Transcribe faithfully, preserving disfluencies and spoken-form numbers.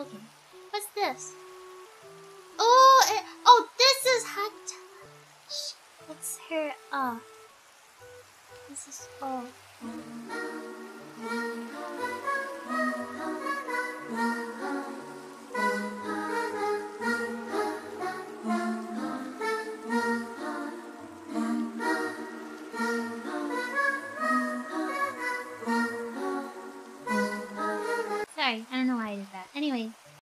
children. What's this? Oh, it, oh, this is Hatch. It's her. Uh, this is oh.